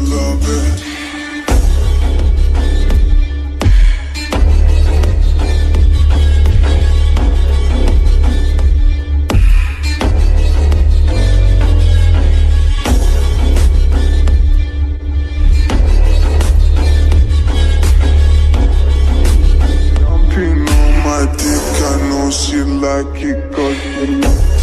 love it. Jumping on my dick, I know she like it 'cause